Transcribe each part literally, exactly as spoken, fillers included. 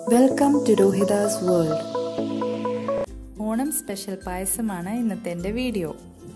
Welcome to Rohitha's World. Onam special പായസമാണ് ഇന്നത്തെ എൻ്റെ വീഡിയോ.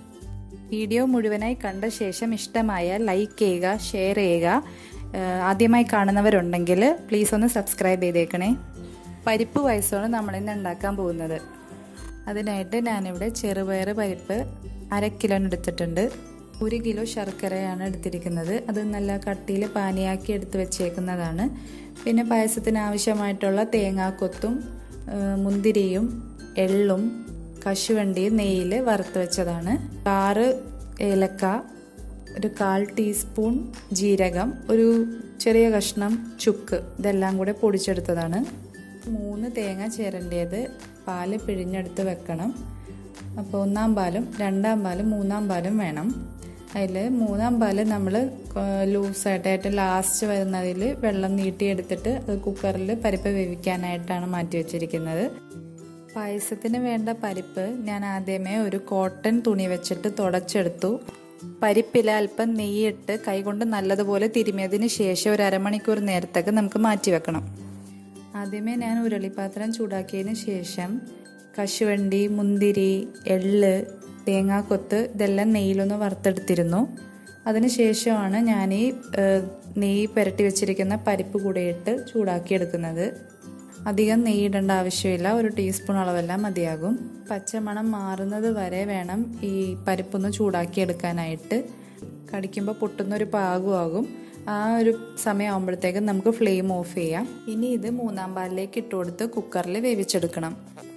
വീഡിയോ മുഴുവനായി കണ്ട ശേഷം ഇഷ്ടമായ ലൈക്ക് ചെയ്യുക, ഷെയർ ചെയ്യുക. ആദ്യമായി കാണുന്നവരുണ്ടെങ്കിൽ പ്ലീസ് ഒന്ന് സബ്സ്ക്രൈബ് ചെയ്തേക്കണേ. പരിപ്പ് പായസമാണ് നമ്മളിന്ന് ഉണ്ടാക്കാൻ പോകുന്നത്. അതിനായിട്ട് ഞാനിവിടെ ചെറുപയർ പരിപ്പ് അര കിലോന് എടുത്തിട്ടുണ്ട്. ഒരു കിലോ ശർക്കരയാണ് എടുത്തിരിക്കുന്നത്. അത് നല്ല കട്ടിയിൽ പാനിയാക്കി എടുത്ത് വെച്ചേക്കുന്നതാണ്. പിന്നെ പായസത്തിന് ആവശ്യമായിട്ടുള്ള തേങ്ങാക്കൊത്തും മുന്തിരിയും എള്ളും കശുവണ്ടിയും നെയ്യിൽ വറുത്ത് വെച്ചതാണ്. ആറ് ഏലക്ക, ഒരു കാൽ ടീസ്പൂൺ ജീരകം, ഒരു ചെറിയ കഷ്ണം ചുക്ക്, ഇതെല്ലാം കൂടെ പൊടിച്ചെടുത്തതാണ്. മൂന്ന് തേങ്ങ ചിരണ്ടിയത് പാല് പിഴിഞ്ഞെടുത്ത് വെക്കണം. അപ്പോൾ ഒന്നാം പാലും രണ്ടാം പാലും മൂന്നാം പാലും വേണം. അതിൽ മൂന്നാം പാല് നമ്മൾ ലൂസായിട്ട് ഏറ്റവും ലാസ്റ്റ് വരുന്നതിൽ വെള്ളം നീട്ടിയെടുത്തിട്ട് അത് കുക്കറിൽ പരിപ്പ് വേവിക്കാനായിട്ടാണ് മാറ്റി വെച്ചിരിക്കുന്നത്. പായസത്തിന് വേണ്ട പരിപ്പ് ഞാൻ ആദ്യമേ ഒരു കോട്ടൺ തുണി വെച്ചിട്ട് തുടച്ചെടുത്തു. പരിപ്പിൽ അല്പം നെയ്യിട്ട് കൈകൊണ്ട് നല്ലതുപോലെ തിരുമിയതിന് ശേഷം ഒരു അരമണിക്കൂർ നേരത്തേക്ക് നമുക്ക് മാറ്റി വെക്കണം. ആദ്യമേ ഞാൻ ഉരുളിപ്പാത്രം ചൂടാക്കിയതിന് ശേഷം കശുവണ്ടി, മുന്തിരി, എള്ള്, തേങ്ങാക്കൊത്ത് ഇതെല്ലാം നെയ്യിലൊന്ന് വറുത്തെടുത്തിരുന്നു. അതിന് ശേഷമാണ് ഞാൻ ഈ നെയ്യ് പുരട്ടി വെച്ചിരിക്കുന്ന പരിപ്പ് കൂടെ ഇട്ട് ചൂടാക്കിയെടുക്കുന്നത്. അധികം നെയ്യ് ഇടേണ്ട ആവശ്യമില്ല, ഒരു ടീസ്പൂൺ അളവെല്ലാം മതിയാകും. പച്ചമണം മാറുന്നത് വരെ വേണം ഈ പരിപ്പൊന്ന് ചൂടാക്കിയെടുക്കാനായിട്ട്. കടിക്കുമ്പോൾ പൊട്ടുന്നൊരു പാകമാകും. ആ ഒരു സമയമാകുമ്പോഴത്തേക്കും നമുക്ക് ഫ്ലെയിം ഓഫ് ചെയ്യാം. ഇനി ഇത് മൂന്നാം പാലിലേക്ക് ഇട്ട് കൊടുത്ത് കുക്കറിൽ വേവിച്ചെടുക്കണം.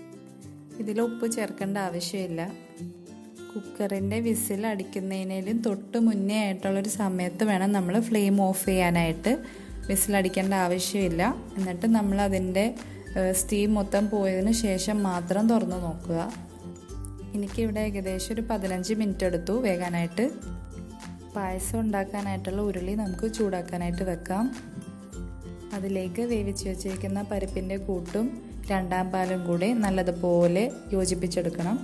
ഇതിൽ ഉപ്പ് ചേർക്കേണ്ട ആവശ്യമില്ല. കുക്കറിൻ്റെ വിസിൽ അടിക്കുന്നതിനേലും തൊട്ട് മുന്നേ ആയിട്ടുള്ളൊരു സമയത്ത് വേണം നമ്മൾ ഫ്ലെയിം ഓഫ് ചെയ്യാനായിട്ട്. വിസിലടിക്കേണ്ട ആവശ്യമില്ല. എന്നിട്ട് നമ്മൾ അതിൻ്റെ സ്റ്റീം മൊത്തം പോയതിന് ശേഷം മാത്രം തുറന്ന് നോക്കുക. എനിക്കിവിടെ ഏകദേശം ഒരു പതിനഞ്ച് മിനിറ്റ് എടുത്തു വേകാനായിട്ട്. പായസം ഉണ്ടാക്കാനായിട്ടുള്ള ഉരുളി നമുക്ക് ചൂടാക്കാനായിട്ട് വെക്കാം. അതിലേക്ക് വേവിച്ച് വെച്ചിരിക്കുന്ന പരിപ്പിൻ്റെ കൂട്ടും രണ്ടാം പാലും കൂടി നല്ലതുപോലെ യോജിപ്പിച്ചെടുക്കണം.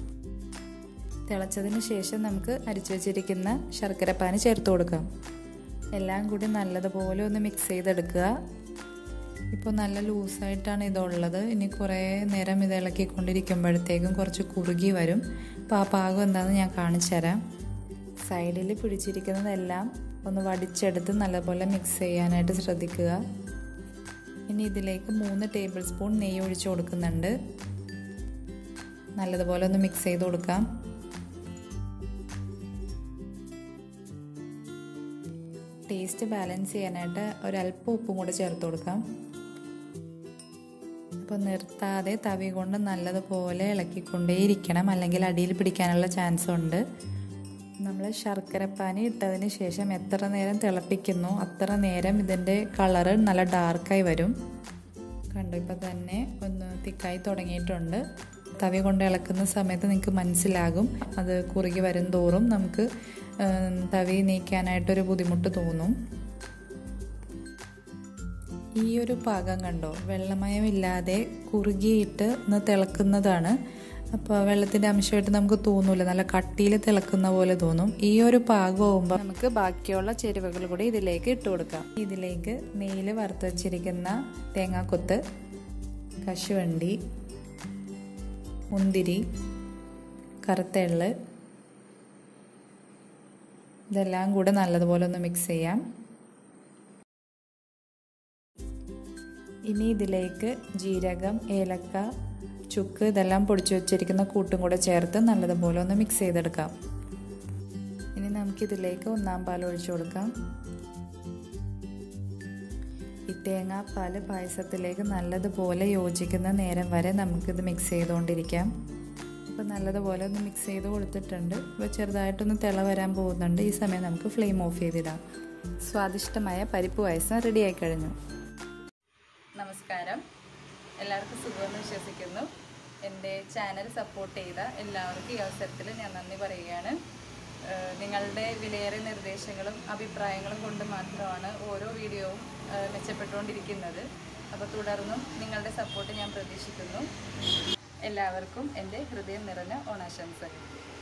തിളച്ചതിന് ശേഷം നമുക്ക് അരിച്ചു വെച്ചിരിക്കുന്ന ശർക്കരപ്പാനി ചേർത്ത് കൊടുക്കാം. എല്ലാം കൂടി നല്ലതുപോലെ ഒന്ന് മിക്സ് ചെയ്തെടുക്കുക. ഇപ്പോൾ നല്ല ലൂസായിട്ടാണ് ഇതുള്ളത്. ഇനി കുറേ നേരം ഇത് ഇളക്കിക്കൊണ്ടിരിക്കുമ്പോഴത്തേക്കും കുറച്ച് കുറുകി വരും. അപ്പോൾ ആ പാകം എന്താണെന്ന് ഞാൻ കാണിച്ചു തരാം. സൈഡിൽ പിടിച്ചിരിക്കുന്നതെല്ലാം ഒന്ന് വടിച്ചെടുത്ത് നല്ലപോലെ മിക്സ് ചെയ്യാനായിട്ട് ശ്രദ്ധിക്കുക. ഇനി ഇതിലേക്ക് മൂന്ന് ടേബിൾ സ്പൂൺ നെയ്യ് ഒഴിച്ചു കൊടുക്കുന്നുണ്ട്. നല്ലതുപോലെ ഒന്ന് മിക്സ് ചെയ്ത് കൊടുക്കാം. ടേസ്റ്റ് ബാലൻസ് ചെയ്യാനായിട്ട് ഒരല്പം ഉപ്പും കൂടെ ചേർത്ത് കൊടുക്കാം. അപ്പോൾ നിർത്താതെ തവി കൊണ്ട് നല്ലതുപോലെ ഇളക്കിക്കൊണ്ടേയിരിക്കണം, അല്ലെങ്കിൽ അടിയിൽ പിടിക്കാനുള്ള ചാൻസ് ഉണ്ട്. നമ്മൾ ശർക്കരപ്പാനി ഇട്ടതിന് ശേഷം എത്ര നേരം തിളപ്പിക്കുന്നു അത്ര നേരം ഇതിൻ്റെ കളറ് നല്ല ഡാർക്കായി വരും. കണ്ടു, ഇപ്പോൾ തന്നെ ഒന്ന് തിക്കായി തുടങ്ങിയിട്ടുണ്ട്. തവി കൊണ്ട് ഇളക്കുന്ന സമയത്ത് നിങ്ങൾക്ക് മനസ്സിലാകും, അത് കുറുകി വരും തോറും നമുക്ക് തവി നീക്കാനായിട്ടൊരു ബുദ്ധിമുട്ട് തോന്നും. ഈ ഒരു പാകം കണ്ടോ, വെള്ളമയമില്ലാതെ കുറുകിയിട്ട് ഒന്ന് തിളക്കുന്നതാണ്. അപ്പോൾ വെള്ളത്തിൻ്റെ അംശമായിട്ട് നമുക്ക് തോന്നൂല, നല്ല കട്ടിയിൽ തിളക്കുന്ന പോലെ തോന്നും. ഈ ഒരു പാകമാകുമ്പോൾ നമുക്ക് ബാക്കിയുള്ള ചേരുവകൾ കൂടി ഇതിലേക്ക് ഇട്ട് കൊടുക്കാം. ഇതിലേക്ക് നെയ്യിൽ വറുത്ത് വച്ചിരിക്കുന്ന തേങ്ങാക്കൊത്ത്, കശുവണ്ടി, മുന്തിരി, കറുത്ത എള്ള്, ഇതെല്ലാം കൂടെ നല്ലതുപോലെ ഒന്ന് മിക്സ് ചെയ്യാം. ഇനി ഇതിലേക്ക് ജീരകം, ഏലക്ക, ചുക്ക് ഇതെല്ലാം പൊടിച്ചു വെച്ചിരിക്കുന്ന കൂട്ടും കൂടെ ചേർത്ത് നല്ലതുപോലെ ഒന്ന് മിക്സ് ചെയ്തെടുക്കാം. ഇനി നമുക്കിതിലേക്ക് ഒന്നാം പാൽ ഒഴിച്ചു കൊടുക്കാം. ഈ തേങ്ങാപ്പാൽ പായസത്തിലേക്ക് നല്ലതുപോലെ യോജിക്കുന്ന നേരം വരെ നമുക്കിത് മിക്സ് ചെയ്തുകൊണ്ടിരിക്കാം. അപ്പോൾ നല്ലതുപോലെ ഒന്ന് മിക്സ് ചെയ്ത് കൊടുത്തിട്ടുണ്ട്. ഇപ്പോൾ ചെറുതായിട്ടൊന്ന് തിള വരാൻ പോകുന്നുണ്ട്. ഈ സമയം നമുക്ക് ഫ്ലെയിം ഓഫ് ചെയ്തിടാം. സ്വാദിഷ്ടമായ പരിപ്പ് പായസം റെഡിയായി കഴിഞ്ഞു. നമസ്കാരം, എല്ലാവർക്കും സുഖമെന്ന് വിശ്വസിക്കുന്നു. എൻ്റെ ചാനൽ സപ്പോർട്ട് ചെയ്ത എല്ലാവർക്കും ഈ അവസരത്തിൽ ഞാൻ നന്ദി പറയുകയാണ്. നിങ്ങളുടെ വിലയേറിയ നിർദ്ദേശങ്ങളും അഭിപ്രായങ്ങളും കൊണ്ട് മാത്രമാണ് ഓരോ വീഡിയോവും മെച്ചപ്പെട്ടുകൊണ്ടിരിക്കുന്നത്. അപ്പോൾ തുടർന്നും നിങ്ങളുടെ സപ്പോർട്ട് ഞാൻ പ്രതീക്ഷിക്കുന്നു. എല്ലാവർക്കും എൻ്റെ ഹൃദയം നിറഞ്ഞ ഓണാശംസകൾ.